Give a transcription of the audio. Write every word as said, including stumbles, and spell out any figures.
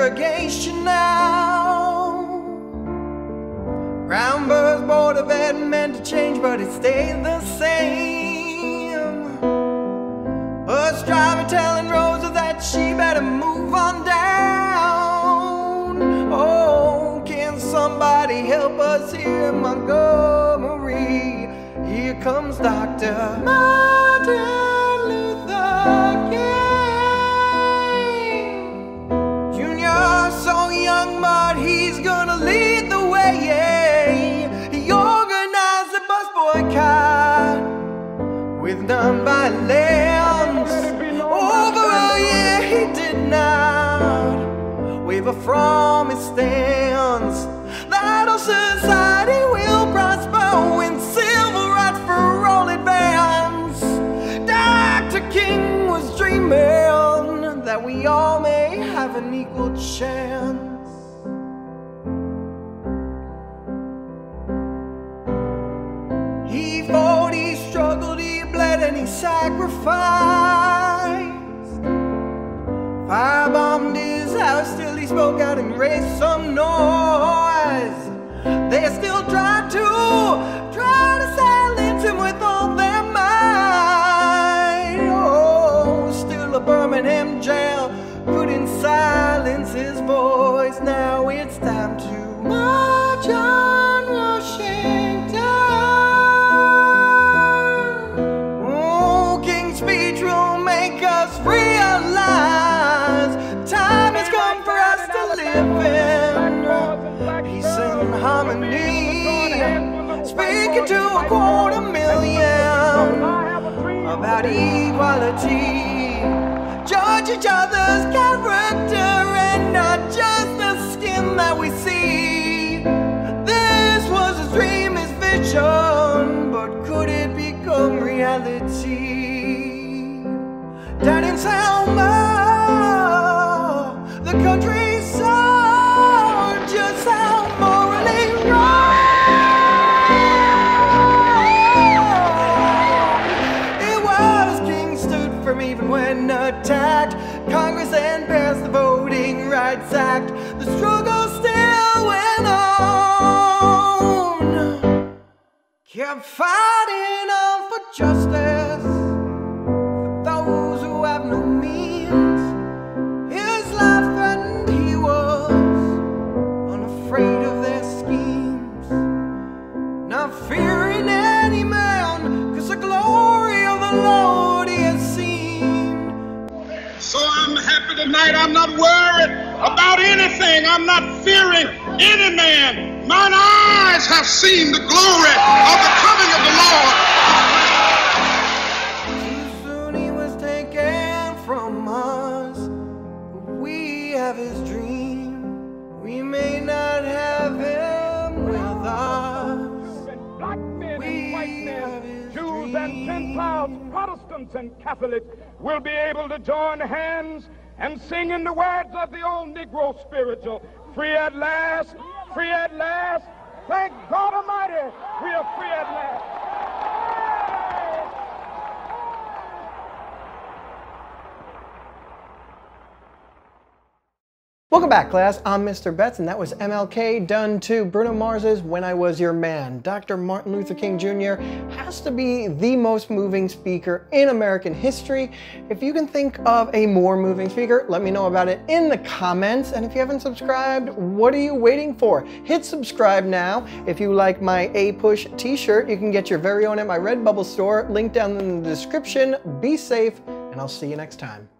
segregation now. Brown birds board of ed meant to change, but it stayed the same. Bus driver telling Rosa that she better move on down. Oh, can somebody help us here in Montgomery? Here comes Doctor Martin Luther King Junior So young, but he's gonna lead the way. He organized a bus boycott with non-violence. Over a year he did not waver from his stance. That our society will prosper when civil rights for all advance. Doctor King was dreaming that we all may have an equal chance. He fought, he struggled, he bled, and he sacrificed. Firebombed his house, still he spoke out and raised some noise. They still try to, try to silence him with all their might. Oh, still a Birmingham jail couldn't silence his voice. Now it's time to march on Washington. Oh, King's speech will make us realize time has come for us to live in peace and harmony, speaking to a quarter million about equality. Judge each other's character and not just the skin that we see. This was his dream, his vision, but could it become reality? Down in Selma, the country saw just how morally wrong it was. King stood firm even when attacked. Congress then passed the Voting Rights Act. The struggle still went on. Kept fighting on for justice for those who have no means. His life threatened, he was unafraid of their schemes, not fearing any man, cause the glory of the Lord he has seen. So I'm happy tonight. I'm not worried about anything. I'm not fearing any man. Mine eyes have seen the glory of the coming of the Lord. Too soon he was taken from us, but we have his dream. We may not have him with us. Black men We and white have men, his Jews and dream. Gentiles, Protestants and Catholics will be able to join hands and sing in the words of the old Negro spiritual. Free at last, free at last. Thank God Almighty, we are free at last. Welcome back, class. I'm Mister Betts, and that was M L K done to Bruno Mars's When I Was Your Man. Doctor Martin Luther King Junior has to be the most moving speaker in American history. If you can think of a more moving speaker, let me know about it in the comments. And if you haven't subscribed, what are you waiting for? Hit subscribe now. If you like my A-Push t-shirt, you can get your very own at my Redbubble store. Link down in the description. Be safe, and I'll see you next time.